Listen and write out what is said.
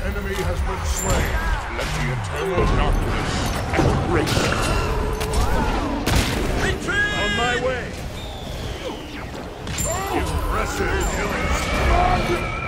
enemy has been slain. Let the eternal darkness embrace you. Retreat! On my way. Impressive killing.